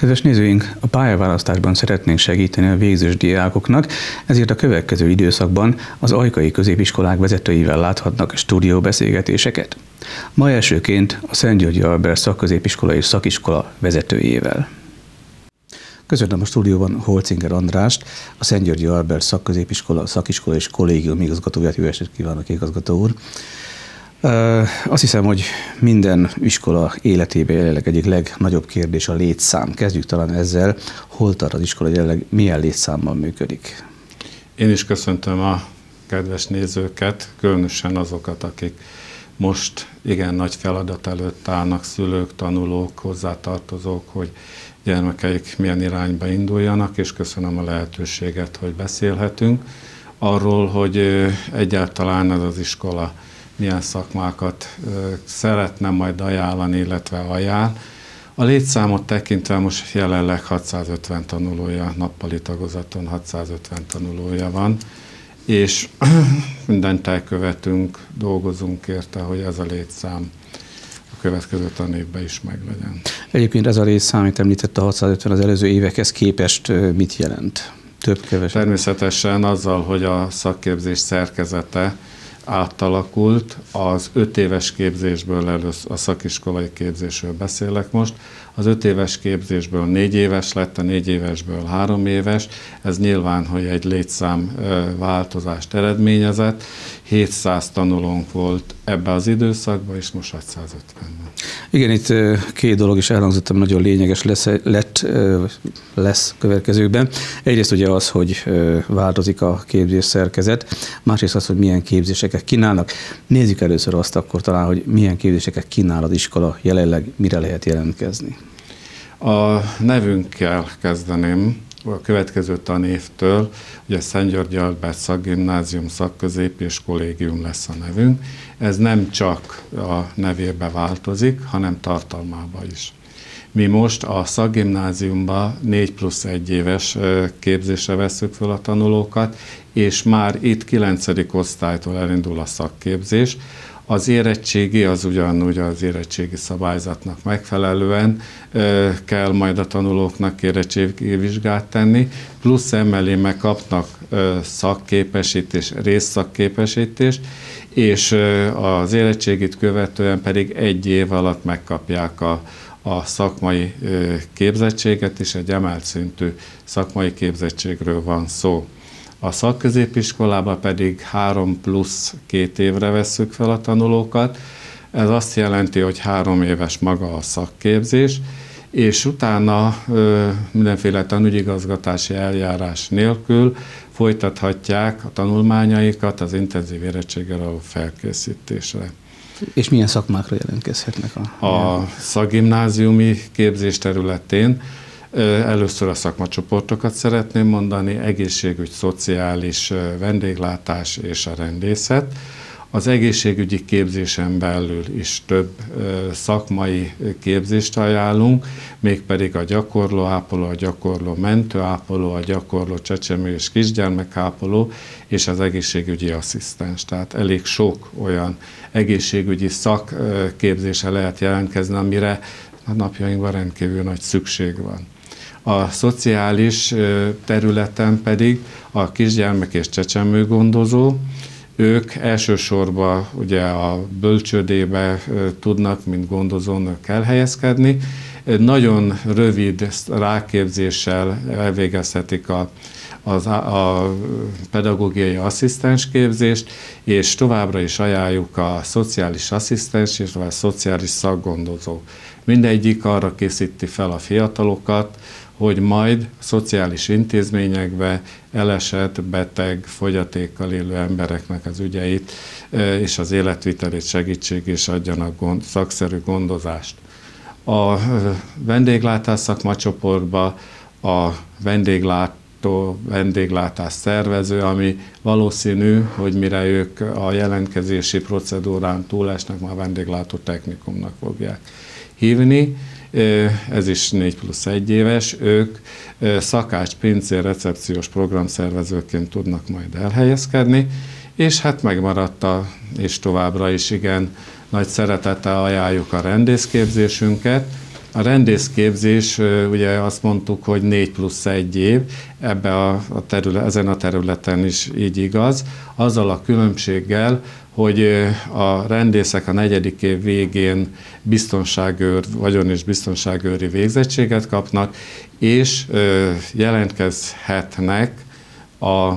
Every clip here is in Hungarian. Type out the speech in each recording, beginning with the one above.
Kedves nézőink, a pályaválasztásban szeretnénk segíteni a végzős diákoknak, ezért a következő időszakban az ajkai középiskolák vezetőivel láthatnak stúdióbeszélgetéseket. Ma elsőként a Szent-Györgyi Albert szakközépiskola és szakiskola vezetőjével. Köszönöm a stúdióban Holcinger Andrást, a Szent-Györgyi Albert szakközépiskola, szakiskola és kollégium igazgatóját. Jó estét kívánok, igazgató úr! Azt hiszem, hogy minden iskola életében jelenleg egyik legnagyobb kérdés a létszám. Kezdjük talán ezzel. Hol tart az iskola jelenleg, milyen létszámmal működik? Én is köszöntöm a kedves nézőket, különösen azokat, akik most igen nagy feladat előtt állnak, szülők, tanulók, hozzátartozók, hogy gyermekeik milyen irányba induljanak, és köszönöm a lehetőséget, hogy beszélhetünk arról, hogy egyáltalán ez az iskola milyen szakmákat szeretne majd ajánlani, illetve ajánl. A létszámot tekintve most jelenleg 650 tanulója, nappali tagozaton 650 tanulója van, és mindent elkövetünk, dolgozunk érte, hogy ez a létszám a következő tanévben is meglegyen. Egyébként ez a létszám, amit említett, a 650 az előző évekhez képest mit jelent? Több-kevesebb? Természetesen azzal, hogy a szakképzés szerkezete átalakult, az 5 éves képzésből, először a szakiskolai képzésről beszélek most, az 5 éves képzésből 4 éves lett, a 4 évesből 3 éves, ez nyilván, hogy egy létszám változást eredményezett, 700 tanulónk volt ebbe az időszakban, és most 650-ben. Igen, itt két dolog is elhangzott, ami nagyon lényeges lesz következőkben. Egyrészt ugye az, hogy változik a képzés szerkezet, másrészt az, hogy milyen képzéseket kínálnak. Nézzük először azt akkor talán, hogy milyen képzéseket kínál az iskola jelenleg, mire lehet jelentkezni. A nevünkkel kezdeném. A következő tanévtől, ugye Szent-Györgyi Albert Szakgimnázium, Szakközép és Kollégium lesz a nevünk. Ez nem csak a nevébe változik, hanem tartalmába is. Mi most a szakgimnáziumban 4+1 éves képzésre vesszük fel a tanulókat, és már itt 9. osztálytól elindul a szakképzés. Az érettségi az ugyanúgy az érettségi szabályzatnak megfelelően kell majd a tanulóknak érettségi vizsgát tenni, plusz emellé megkapnak szakképesítés, részszakképesítést, és az érettségit követően pedig 1 év alatt megkapják a szakmai képzettséget, és egy emelt szintű szakmai képzettségről van szó. A szakközépiskolában pedig 3+2 évre vesszük fel a tanulókat. Ez azt jelenti, hogy 3 éves maga a szakképzés, és utána mindenféle tanügyigazgatási eljárás nélkül folytathatják a tanulmányaikat az intenzív érettséggel való felkészítésre. És milyen szakmákra jelentkezhetnek? A szakgimnáziumi képzés területén először a szakmacsoportokat szeretném mondani: egészségügy, szociális, vendéglátás és a rendészet. Az egészségügyi képzésen belül is több szakmai képzést ajánlunk, mégpedig a gyakorló ápoló, a gyakorló mentőápoló, a gyakorló csecsemő és kisgyermekápoló és az egészségügyi asszisztens. Tehát elég sok olyan egészségügyi szakképzésre lehet jelentkezni, amire a napjainkban rendkívül nagy szükség van. A szociális területen pedig a kisgyermek és csecsemőgondozó, ők elsősorban ugye a bölcsődébe tudnak, mint gondozónők elhelyezkedni. Nagyon rövid ráképzéssel elvégezhetik a pedagógiai asszisztens képzést, és továbbra is ajánljuk a szociális asszisztens és a szociális szakgondozó. Mindegyik arra készíti fel a fiatalokat, hogy majd szociális intézményekbe elesett, beteg, fogyatékkal élő embereknek az ügyeit és az életvitelét segítség és adjanak szakszerű gondozást. A vendéglátás szakmacsoportban a vendéglátás szervező, ami valószínű, hogy mire ők a jelentkezési procedúrán túlesnek, már vendéglátó technikumnak fogják hívni. Ez is 4+1 éves, ők szakács, pincér, recepciós programszervezőként tudnak majd elhelyezkedni, és hát megmaradt és továbbra is igen nagy szeretettel ajánljuk a rendészképzésünket, A rendészképzés, ugye azt mondtuk, hogy 4+1 év, ezen a területen is így igaz, azzal a különbséggel, hogy a rendészek a 4. év végén vagyon és biztonságőri végzettséget kapnak, és jelentkezhetnek a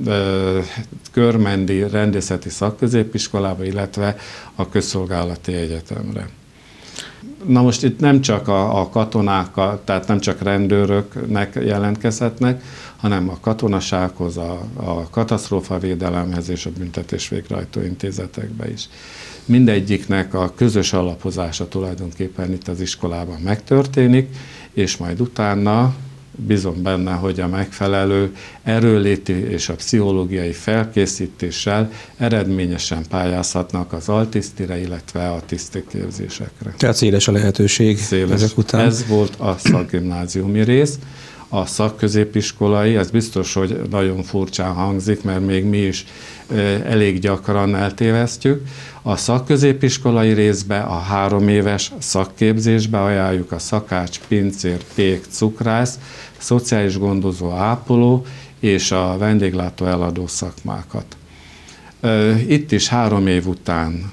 Körmendi Rendészeti Szakközépiskolába, illetve a Közszolgálati Egyetemre. Na most itt nem csak a katonák, tehát nem csak rendőröknek jelentkezhetnek, hanem a katonasághoz, a katasztrófavédelemhez és a büntetés végrehajtó intézetekbe is. Mindegyiknek a közös alapozása tulajdonképpen itt az iskolában megtörténik, és majd utána bízom benne, hogy a megfelelő erőléti és a pszichológiai felkészítéssel eredményesen pályázhatnak az altisztire, illetve a tisztiképzésekre. Tehát széles a lehetőség ezek után. Ez volt a szakgimnáziumi rész. A szakközépiskolai, ez biztos, hogy nagyon furcsán hangzik, mert még mi is elég gyakran eltévesztjük. A szakközépiskolai részbe, a 3 éves szakképzésbe ajánljuk a szakács, pincér, pék, cukrász, szociális gondozó, ápoló és a vendéglátó eladó szakmákat. Itt is 3 év után,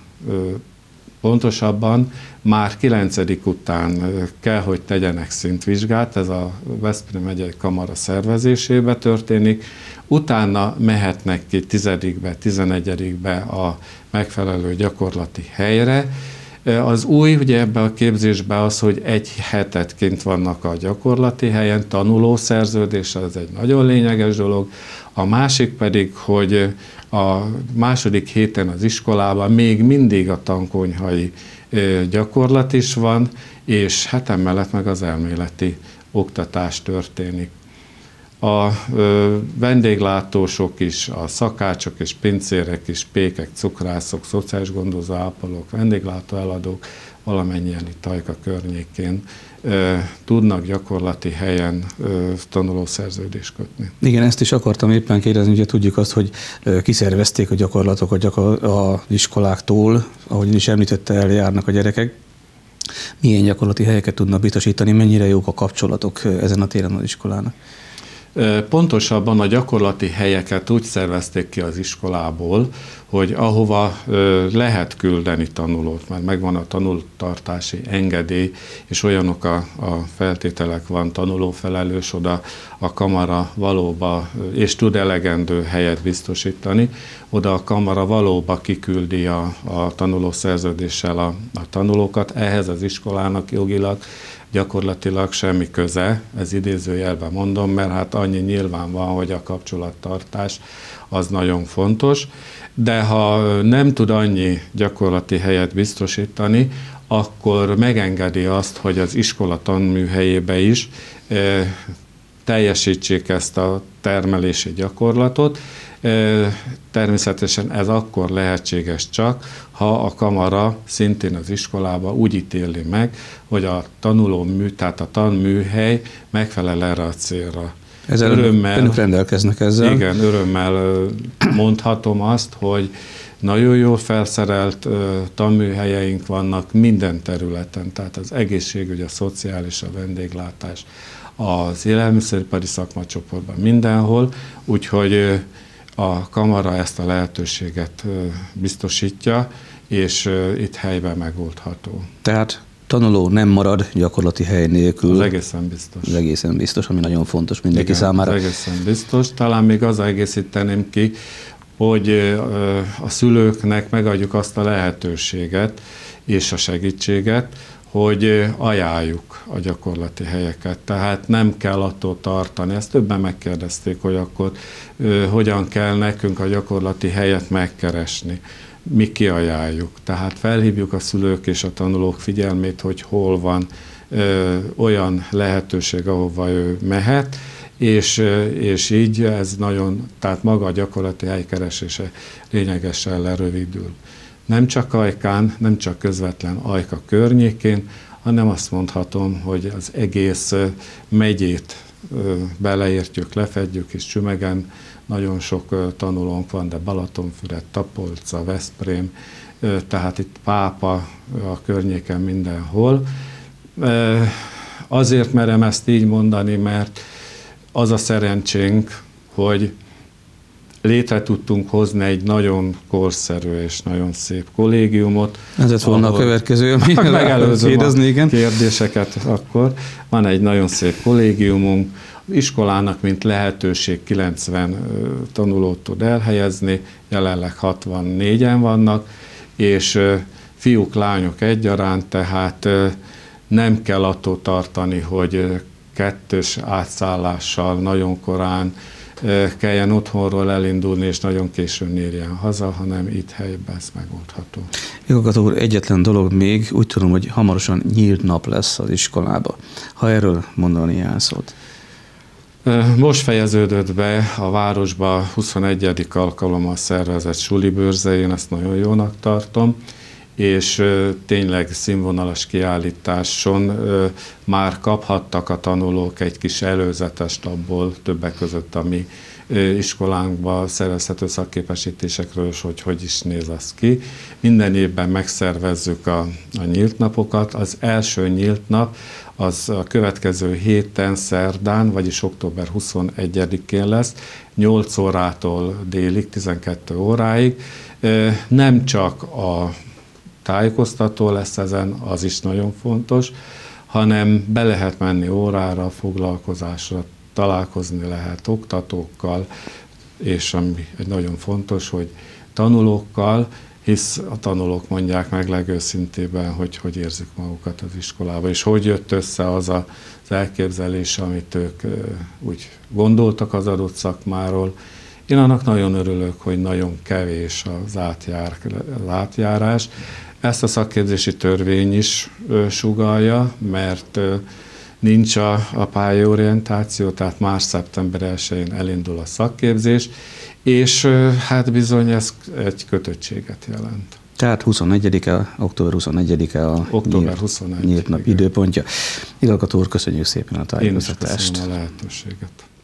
pontosabban már 9. után kell, hogy tegyenek szintvizsgát, ez a Veszprém megyei kamara szervezésébe történik, utána mehetnek ki 10-be, 11-be a megfelelő gyakorlati helyre. Az új ugye ebben a képzésben az, hogy 1 hetet kint vannak a gyakorlati helyen, tanulószerződés, ez egy nagyon lényeges dolog. A másik pedig, hogy a második héten az iskolában még mindig a tankonyhai gyakorlat is van, és hát emellett meg az elméleti oktatás történik. A vendéglátósok is, a szakácsok és pincérek is, pékek, cukrászok, szociális gondozó ápolók, vendéglátó eladók valamennyien itt Ajka környékén tudnak gyakorlati helyen tanulószerződést kötni. Igen, ezt is akartam éppen kérdezni, ugye tudjuk azt, hogy kiszervezték a gyakorlatokat az iskoláktól, ahogy is említette, eljárnak a gyerekek. Milyen gyakorlati helyeket tudnak biztosítani, mennyire jók a kapcsolatok ezen a téren az iskolának? Pontosabban a gyakorlati helyeket úgy szervezték ki az iskolából, hogy ahova lehet küldeni tanulót, mert megvan a tanultartási engedély, és olyanok a feltételek van, tanulófelelős, oda a kamara valóba, és tud elegendő helyet biztosítani, oda a kamara valóba kiküldi a tanulószerződéssel a tanulókat, ehhez az iskolának jogilag gyakorlatilag semmi köze, ez idézőjelben mondom, mert hát annyi nyilván van, hogy a kapcsolattartás az nagyon fontos, de ha nem tud annyi gyakorlati helyet biztosítani, akkor megengedi azt, hogy az iskola tanműhelyébe is teljesítsék ezt a termelési gyakorlatot. Természetesen ez akkor lehetséges csak, ha a kamara szintén az iskolába úgy ítéli meg, hogy a tehát a tanműhely megfelel erre a célra. Önök rendelkeznek ezzel. Igen, örömmel mondhatom azt, hogy nagyon jól felszerelt tanműhelyeink vannak minden területen, tehát az egészségügy, a szociális, a vendéglátás, az élelmiszeripari szakmacsoportban mindenhol, úgyhogy a kamara ezt a lehetőséget biztosítja, és itt helyben megoldható. Tehát tanuló nem marad gyakorlati hely nélkül. Az egészen biztos. Az egészen biztos, ami nagyon fontos mindenki számára. Az egészen biztos. Talán még azzal egészíteném ki, hogy a szülőknek megadjuk azt a lehetőséget és a segítséget, hogy ajánljuk a gyakorlati helyeket. Tehát nem kell attól tartani. Ezt többen megkérdezték, hogy akkor hogyan kell nekünk a gyakorlati helyet megkeresni. Mi kiajánljuk. Tehát felhívjuk a szülők és a tanulók figyelmét, hogy hol van olyan lehetőség, ahova ő mehet, és így ez nagyon, tehát maga a gyakorlati helykeresése lényegesen lerövidül. Nem csak Ajkán, nem csak közvetlen Ajka környékén, hanem azt mondhatom, hogy az egész megyét beleértjük, lefedjük, és Csümegen nagyon sok tanulónk van, de Balatonfüred, Tapolca, Veszprém, tehát itt Pápa a környéken mindenhol. Azért merem ezt így mondani, mert az a szerencsénk, hogy létre tudtunk hozni egy nagyon korszerű és nagyon szép kollégiumot. Ez lett volna a következő, amire megelőzöm igen. Kérdéseket akkor. Van egy nagyon szép kollégiumunk, az iskolának, mint lehetőség 90 tanulót tud elhelyezni, jelenleg 64-en vannak, és fiúk, lányok egyaránt, tehát nem kell attól tartani, hogy kettős átszállással nagyon korán kelljen otthonról elindulni, és nagyon későn érjen haza, hanem itt helyben ez megoldható. Igazgató úr, egyetlen dolog még, úgy tudom, hogy hamarosan nyílt nap lesz az iskolába. Ha erről mondani néhány szót. Most fejeződött be a városba 21. alkalommal szervezett sulibőrze, én ezt nagyon jónak tartom, és tényleg színvonalas kiállításon már kaphattak a tanulók egy kis előzetest abból, többek között a mi iskolánkban szerezhető szakképesítésekről, hogy is néz az ki. Minden évben megszervezzük a nyílt napokat. Az első nyílt nap az a következő héten, szerdán, vagyis október 21-én lesz, 8 órától délig, 12 óráig. Nem csak a tájékoztató lesz ezen, az is nagyon fontos, hanem be lehet menni órára, foglalkozásra, találkozni lehet oktatókkal, és ami egy nagyon fontos, hogy tanulókkal, hisz a tanulók mondják meg legőszintébben, hogy érzik magukat az iskolában, és hogy jött össze az az elképzelés, amit ők úgy gondoltak az adott szakmáról. Én annak nagyon örülök, hogy nagyon kevés az átjárás. Ezt a szakképzési törvény is sugallja, mert nincs a pályaorientáció, tehát szeptember 1-én elindul a szakképzés, és hát bizony ez egy kötöttséget jelent. Tehát 21-e, október 21-e a nyílt nap időpontja. Igazgató úr, köszönjük szépen a tájékoztatást. Én is köszönöm a lehetőséget.